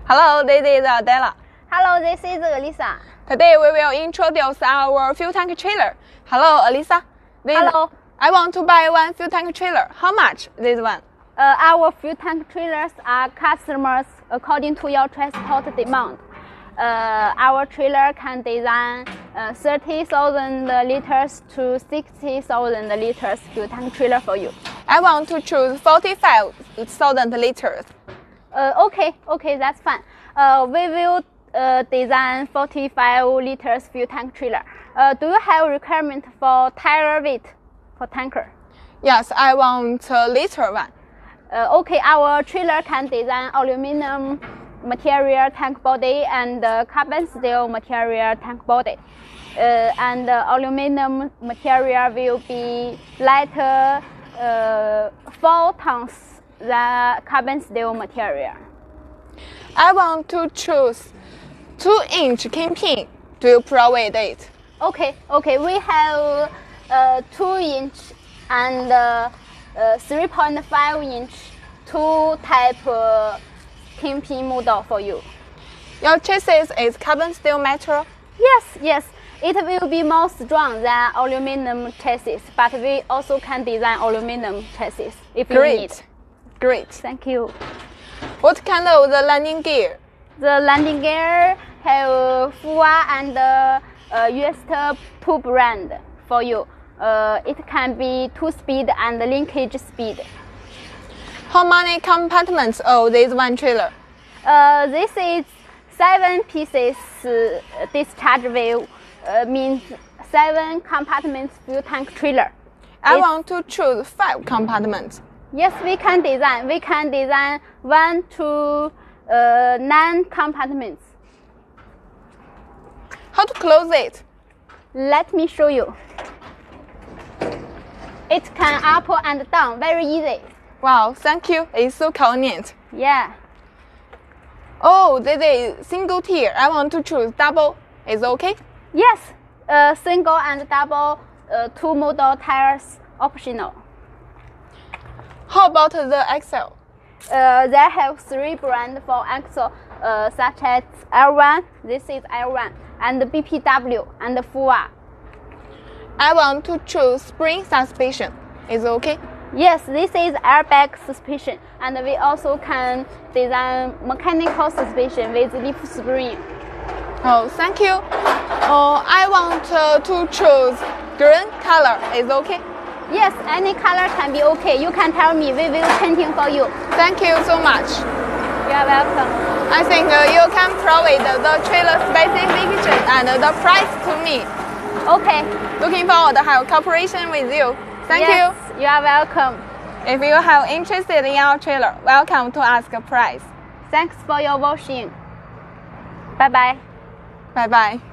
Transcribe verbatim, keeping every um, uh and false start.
Hello, this is Adela. Hello, this is Elisa. Today we will introduce our fuel tank trailer. Hello, Elisa. This Hello. I want to buy one fuel tank trailer. How much this one? Uh, our fuel tank trailers are customers according to your transport demand. Uh, our trailer can design uh, thirty thousand liters to sixty thousand liters fuel tank trailer for you. I want to choose forty-five thousand liters. Uh, okay, okay, that's fine. Uh, we will uh, design forty-five liters fuel tank trailer. Uh, do you have requirement for tire weight for tanker? Yes, I want a liter one. Uh, okay, our trailer can design aluminum material tank body and uh, carbon steel material tank body. Uh, and uh, aluminum material will be lighter uh, four tons than carbon steel material. I want to choose two inch kingpin. Do you provide it? Okay, okay, we have uh, two inch and uh, uh, three point five inch two type uh, kingpin model for you. Your chassis is carbon steel material? Yes, yes. It will be more strong than aluminum chassis, but we also can design aluminum chassis if you Great. need. Great. Thank you. What kind of the landing gear? The landing gear have F U A and uh, uh, U S T two brand for you. Uh, it can be two-speed and linkage speed. How many compartments of this one trailer? Uh, this is seven pieces uh, discharge valve, uh, means seven compartments fuel tank trailer. I It's, want to choose five compartments. Yes, we can design. We can design one to uh, nine compartments. How to close it? Let me show you. It can up and down, very easy. Wow, thank you. It's so convenient. Yeah. Oh, this is single tier. I want to choose double. Is okay? Yes, uh, single and double uh, two model tires optional. How about the axle? Uh, they have three brands for axle, uh, such as L one, this is L one, and B P W and F U A. I want to choose spring suspension. Is okay? Yes, this is airbag suspension, and we also can design mechanical suspension with leaf spring. Oh, thank you. Oh, I want uh, to choose green color. Is okay? Yes, any color can be okay. You can tell me, we will painting for you. Thank you so much. You are welcome. I think uh, you can provide the trailer specification and the price to me. Okay. Looking forward to have cooperation with you. Thank yes, you. You are welcome. If you have interested in our trailer, welcome to ask a price. Thanks for your watching. Bye bye. Bye bye.